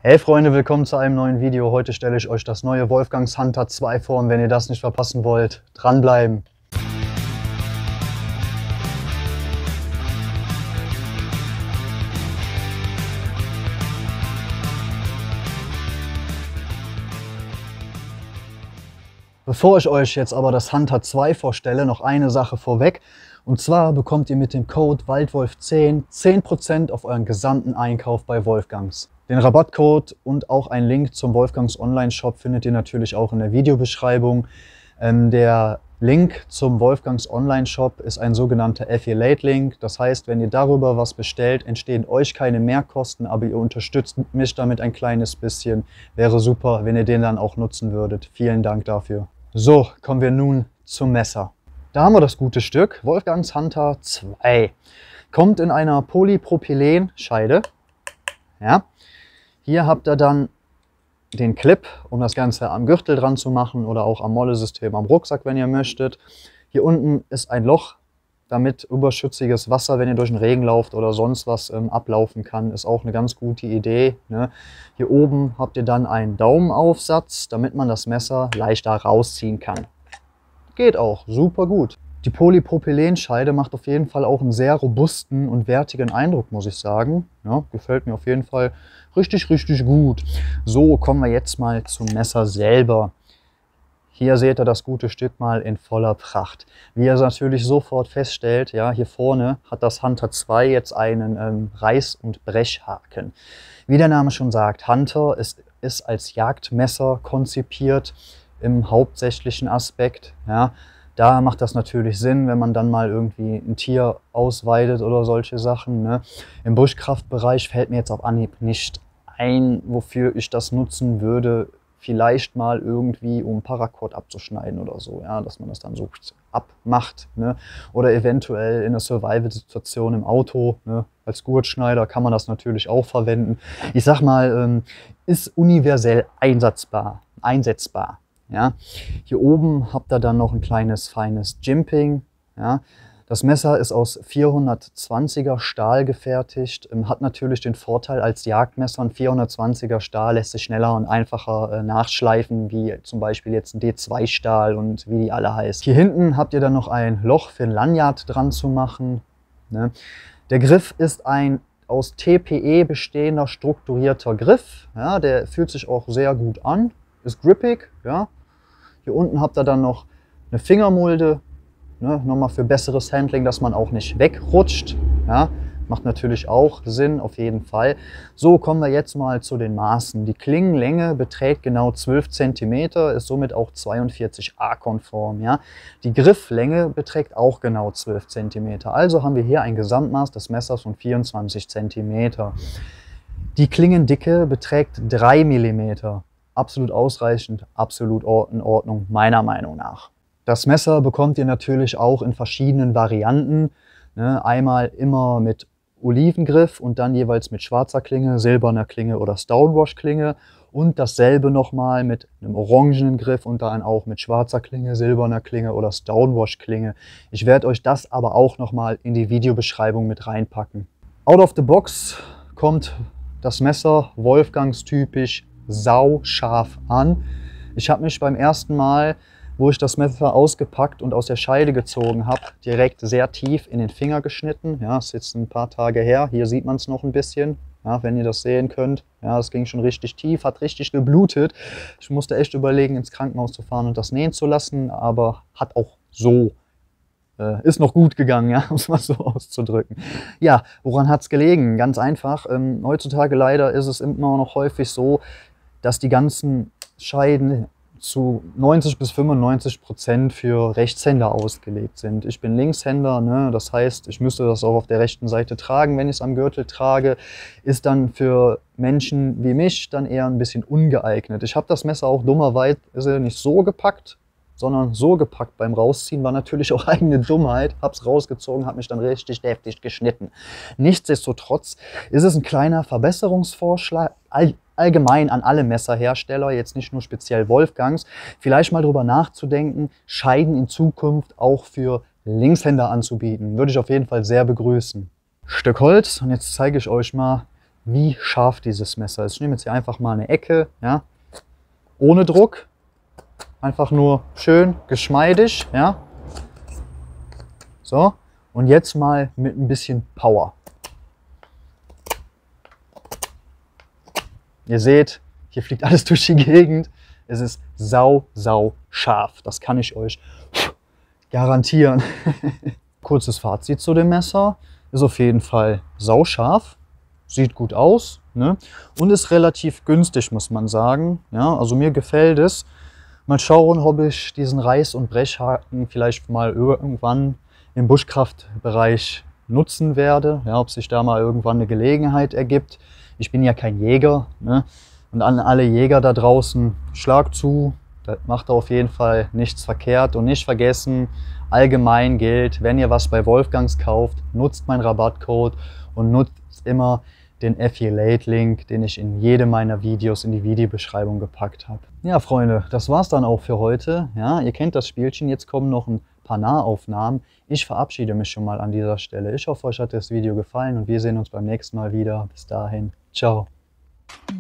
Hey Freunde, willkommen zu einem neuen Video. Heute stelle ich euch das neue Wolfgangs Hunter 2 vor und wenn ihr das nicht verpassen wollt, dranbleiben. Bevor ich euch jetzt aber das Hunter 2 vorstelle, noch eine Sache vorweg. Und zwar bekommt ihr mit dem Code WALDWOLF10 10% auf euren gesamten Einkauf bei Wolfgangs. Den Rabattcode und auch einen Link zum Wolfgangs Online-Shop findet ihr natürlich auch in der Videobeschreibung. Der Link zum Wolfgangs Online-Shop ist ein sogenannter Affiliate-Link. Das heißt, wenn ihr darüber was bestellt, entstehen euch keine Mehrkosten, aber ihr unterstützt mich damit ein kleines bisschen. Wäre super, wenn ihr den dann auch nutzen würdet. Vielen Dank dafür. So, kommen wir nun zum Messer. Da haben wir das gute Stück, Wolfgangs Hunter 2. Kommt in einer Polypropylen-Scheide. Ja. Hier habt ihr dann den Clip, um das Ganze am Gürtel dran zu machen oder auch am Mollesystem am Rucksack, wenn ihr möchtet. Hier unten ist ein Loch, damit überschüssiges Wasser, wenn ihr durch den Regen lauft oder sonst was ablaufen kann, ist auch eine ganz gute Idee. Ne? Hier oben habt ihr dann einen Daumenaufsatz, damit man das Messer leichter rausziehen kann. Geht auch, super gut. Die Polypropylenscheide macht auf jeden Fall auch einen sehr robusten und wertigen Eindruck, muss ich sagen. Ja, gefällt mir auf jeden Fall richtig, richtig gut. So, kommen wir jetzt mal zum Messer selber. Hier seht ihr das gute Stück mal in voller Pracht. Wie ihr natürlich sofort feststellt, ja, hier vorne hat das Hunter 2 jetzt einen Reiß- und Brechhaken. Wie der Name schon sagt, Hunter ist als Jagdmesser konzipiert im hauptsächlichen Aspekt. Ja. Da macht das natürlich Sinn, wenn man dann mal irgendwie ein Tier ausweidet oder solche Sachen. Ne. Im Buschkraftbereich fällt mir jetzt auf Anhieb nicht ein, wofür ich das nutzen würde. Vielleicht mal irgendwie, um Paracord abzuschneiden oder so, ja, dass man das dann so abmacht. Ne? Oder eventuell in einer Survival-Situation im Auto, ne? Als Gurtschneider kann man das natürlich auch verwenden. Ich sag mal, ist universell einsetzbar. Ja? Hier oben habt ihr dann noch ein kleines, feines Jimping. Ja? Das Messer ist aus 420er Stahl gefertigt, hat natürlich den Vorteil als Jagdmesser, ein 420er Stahl lässt sich schneller und einfacher nachschleifen, wie zum Beispiel jetzt ein D2 Stahl und wie die alle heißen. Hier hinten habt ihr dann noch ein Loch für ein Lanyard dran zu machen. Ne? Der Griff ist ein aus TPE bestehender strukturierter Griff, ja, der fühlt sich auch sehr gut an, ist grippig. Ja. Hier unten habt ihr dann noch eine Fingermulde. Ne, nochmal für besseres Handling, dass man auch nicht wegrutscht. Ja, macht natürlich auch Sinn, auf jeden Fall. So, kommen wir jetzt mal zu den Maßen. Die Klingenlänge beträgt genau 12 cm, ist somit auch 42a-konform. Ja. Die Grifflänge beträgt auch genau 12 cm. Also haben wir hier ein Gesamtmaß des Messers von 24 cm. Die Klingendicke beträgt 3 mm. Absolut ausreichend, absolut in Ordnung, meiner Meinung nach. Das Messer bekommt ihr natürlich auch in verschiedenen Varianten. Ne? Einmal immer mit Olivengriff und dann jeweils mit schwarzer Klinge, silberner Klinge oder Stonewash-Klinge. Und dasselbe nochmal mit einem orangenen Griff und dann auch mit schwarzer Klinge, silberner Klinge oder Stonewash-Klinge. Ich werde euch das aber auch nochmal in die Videobeschreibung mit reinpacken. Out of the box kommt das Messer Wolfgangs typisch sauscharf an. Ich habe mich beim ersten Mal, wo ich das Messer ausgepackt und aus der Scheide gezogen habe, direkt sehr tief in den Finger geschnitten. Ja, ist jetzt ein paar Tage her. Hier sieht man es noch ein bisschen, ja, wenn ihr das sehen könnt. Ja, es ging schon richtig tief, hat richtig geblutet. Ich musste echt überlegen, ins Krankenhaus zu fahren und das nähen zu lassen, aber hat auch so, ist noch gut gegangen, ja, um es mal so auszudrücken. Ja, woran hat es gelegen? Ganz einfach. Heutzutage leider ist es immer noch häufig so, dass die ganzen Scheiden zu 90 bis 95% für Rechtshänder ausgelegt sind. Ich bin Linkshänder, ne? Das heißt, ich müsste das auch auf der rechten Seite tragen, wenn ich es am Gürtel trage. Ist dann für Menschen wie mich dann eher ein bisschen ungeeignet. Ich habe das Messer auch dummerweise nicht so gepackt, sondern so gepackt beim Rausziehen, war natürlich auch eigene Dummheit. Hab's rausgezogen, habe mich dann richtig deftig geschnitten. Nichtsdestotrotz ist es ein kleiner Verbesserungsvorschlag, allgemein an alle Messerhersteller, jetzt nicht nur speziell Wolfgangs, vielleicht mal drüber nachzudenken, Scheiden in Zukunft auch für Linkshänder anzubieten. Würde ich auf jeden Fall sehr begrüßen. Stück Holz und jetzt zeige ich euch mal, wie scharf dieses Messer ist. Ich nehme jetzt hier einfach mal eine Ecke, ja, ohne Druck, einfach nur schön geschmeidig, ja. So, und jetzt mal mit ein bisschen Power. Ihr seht, hier fliegt alles durch die Gegend. Es ist sau scharf. Das kann ich euch garantieren. Kurzes Fazit zu dem Messer. Ist auf jeden Fall sauscharf. Sieht gut aus, ne? Und ist relativ günstig, muss man sagen. Ja, also mir gefällt es. Mal schauen, ob ich diesen Reiß- und Brechhaken vielleicht mal irgendwann im Buschkraftbereich nutzen werde. Ja, ob sich da mal irgendwann eine Gelegenheit ergibt. Ich bin ja kein Jäger, ne? Und an alle Jäger da draußen, schlag zu, das macht auf jeden Fall nichts verkehrt. Und nicht vergessen, allgemein gilt, wenn ihr was bei Wolfgangs kauft, nutzt meinen Rabattcode und nutzt immer den Affiliate-Link, den ich in jedem meiner Videos in die Videobeschreibung gepackt habe. Ja, Freunde, das war's dann auch für heute. Ja, ihr kennt das Spielchen, jetzt kommen noch ein paar Nahaufnahmen. Ich verabschiede mich schon mal an dieser Stelle. Ich hoffe, euch hat das Video gefallen und wir sehen uns beim nächsten Mal wieder. Bis dahin, ciao.